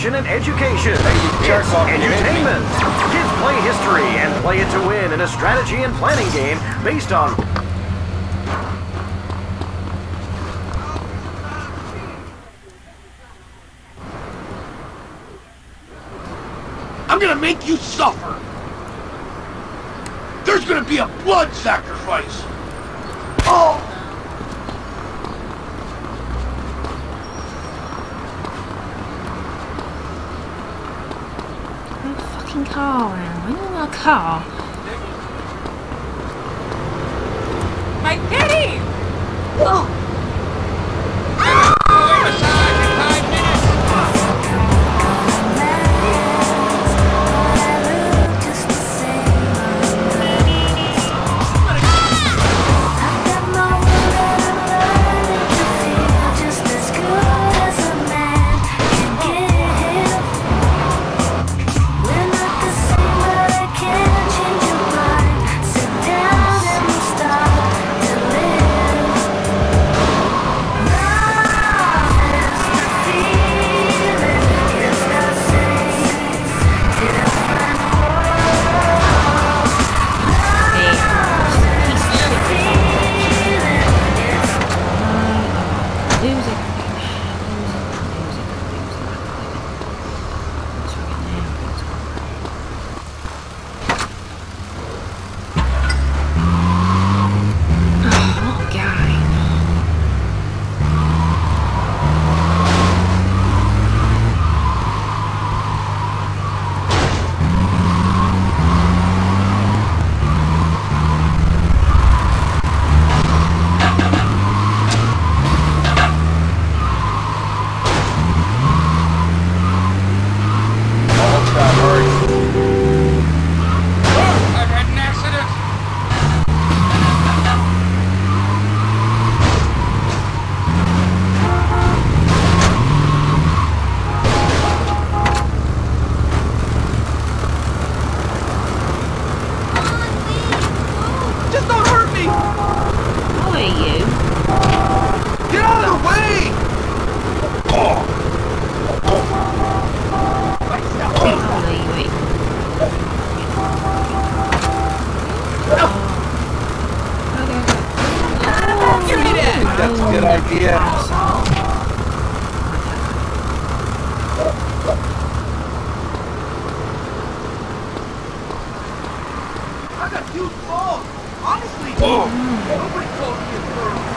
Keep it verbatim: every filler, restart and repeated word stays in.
action, and education. Hey, you jerk It's off, you hit me. entertainment. Kids play history and play it to win in a strategy and planning game based on... I'm gonna make you suffer. There's gonna be a blood sacrifice. Oh! No fucking car around. When you want a car? My kitty! Oh! That's a good idea. I got huge balls. Honestly, nobody told me at first.